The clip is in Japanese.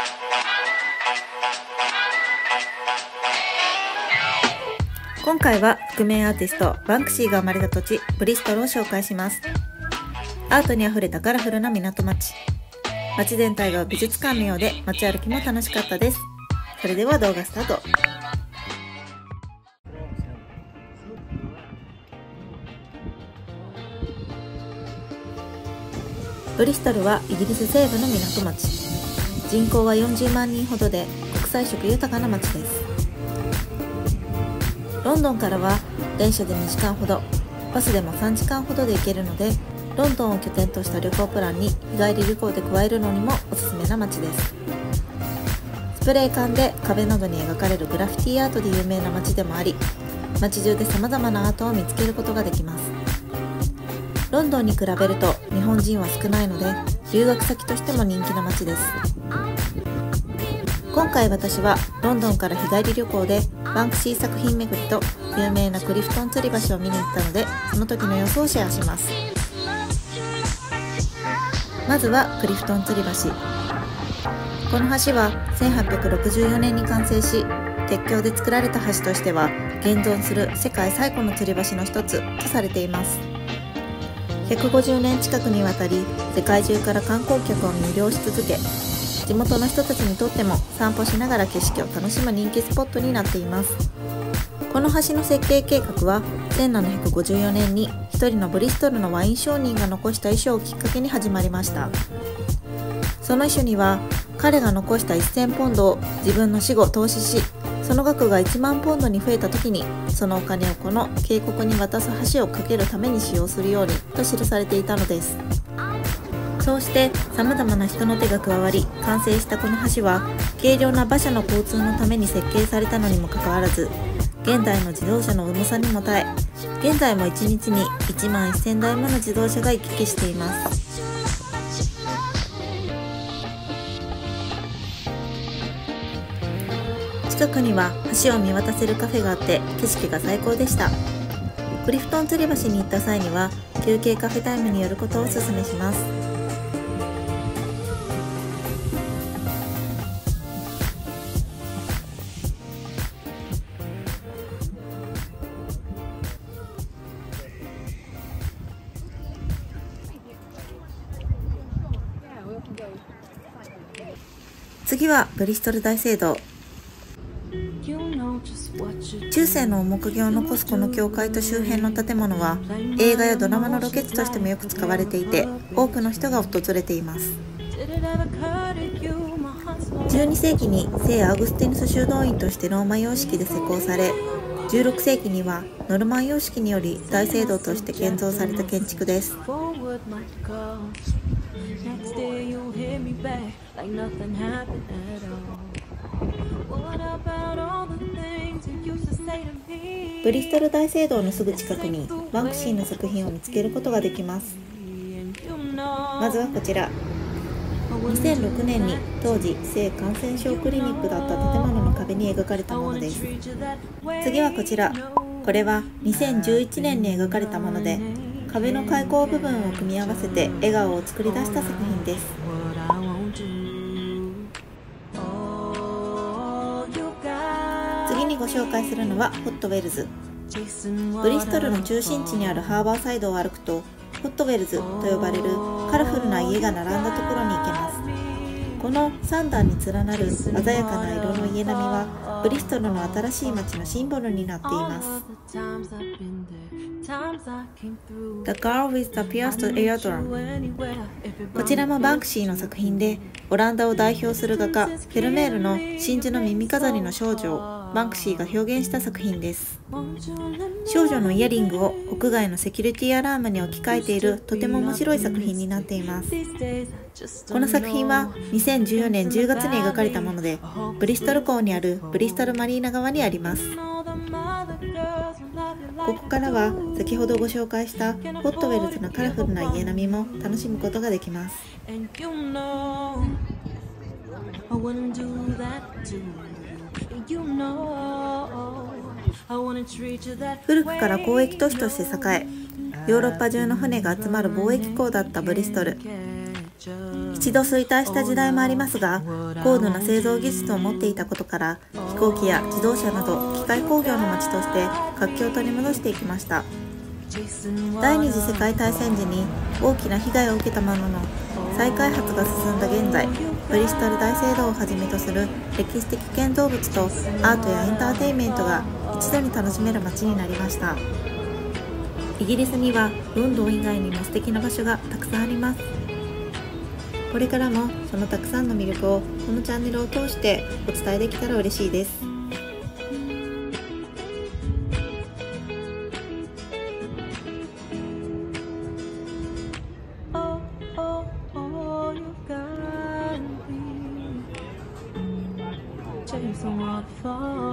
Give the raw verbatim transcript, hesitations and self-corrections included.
今回は覆面アーティストバンクシーが生まれた土地ブリストルを紹介します。アートにあふれたカラフルな港町。街全体が美術館のようで街歩きも楽しかったです。それでは動画スタート。ブリストルはイギリス西部の港町。人口はよんじゅうまんにんほどで国際色豊かな町です。ロンドンからは電車でにじかんほど、バスでもさんじかんほどで行けるので、ロンドンを拠点とした旅行プランに日帰り旅行で加えるのにもおすすめな街です。スプレー缶で壁などに描かれるグラフィティアートで有名な街でもあり、街中で様々なアートを見つけることができます。ロンドンに比べると日本人は少ないので、留学先としても人気な街です。今回私はロンドンから日帰り旅行でバンクシー作品巡りと有名なクリフトン吊り橋を見に行ったので、その時の様子をシェアします。まずはクリフトン吊り橋。この橋はせんはっぴゃくろくじゅうよねんに完成し、鉄橋で作られた橋としては現存する世界最古の吊り橋の一つとされています。ひゃくごじゅうねん近くにわたり世界中から観光客を魅了し続け、地元の人たちにとっても散歩しながら景色を楽しむ人気スポットになっています。この橋の設計計画はせんななひゃくごじゅうよねんに一人のブリストルのワイン商人が残した遺書をきっかけに始まりました。その遺書には彼が残したせんポンドを自分の死後投資し、その額がいちまんポンドに増えた時にそのお金をこの渓谷に渡す橋を架けるために使用するようにと記されていたのです。そうして様々な人の手が加わり完成したこの橋は、軽量な馬車の交通のために設計されたのにもかかわらず、現代の自動車の重さにも耐え、現在もいちにちにいちまんせんだいもの自動車が行き来しています。近くには橋を見渡せるカフェがあって景色が最高でした。クリフトン吊り橋に行った際には休憩カフェタイムに寄ることをおすすめします。次はブリストル大聖堂。中世の面影を残すこの教会と周辺の建物は映画やドラマのロケ地としてもよく使われていて、多くの人が訪れています。じゅうにせいきに聖アウグスティヌス修道院としてローマ様式で施工され、じゅうろくせいきにはノルマン様式により大聖堂として建造された建築です。ブリストル大聖堂のすぐ近くにバンクシーの作品を見つけることができます。まずはこちら。にせんろくねんに当時性感染症クリニックだった建物の壁に描かれたものです。次はこちら。これはにせんじゅういちねんに描かれたもので、壁の開口部分を組み合わせて笑顔を作り出した作品です。次にご紹介するのはホットウェルズ。ブリストルの中心地にあるハーバーサイドを歩くと、ホットウェルズと呼ばれるカラフルな家が並んだところに行けます。このさんだんに連なる鮮やかな色の家並みはブリストルの新しい街のシンボルになっています。The Girl with the Pierced Eardrum。 こちらもバンクシーの作品で、オランダを代表する画家フェルメールの真珠の耳飾りの少女をバンクシーが表現した作品です。少女のイヤリングを屋外のセキュリティアラームに置き換えているとても面白い作品になっています。この作品はにせんじゅうよねんじゅうがつに描かれたもので、ブリストル港にあるブリストルマリーナ側にあります。ここからは先ほどご紹介したホットウェルズのカラフルな家並みも楽しむことができます。古くから交易都市として栄え、ヨーロッパ中の船が集まる貿易港だったブリストル。 一度衰退した時代もありますが、高度な製造技術を持っていたことから、飛行機や自動車など機械工業の街として活気を取り戻していきました。第二次世界大戦時に大きな被害を受けたものの、再開発が進んだ現在、ブリストル大聖堂をはじめとする歴史的建造物とアートやエンターテインメントが一度に楽しめる街になりました。イギリスにはロンドン以外にも素敵な場所がたくさんあります。これからもそのたくさんの魅力をこのチャンネルを通してお伝えできたら嬉しいです。Chasing waterfalls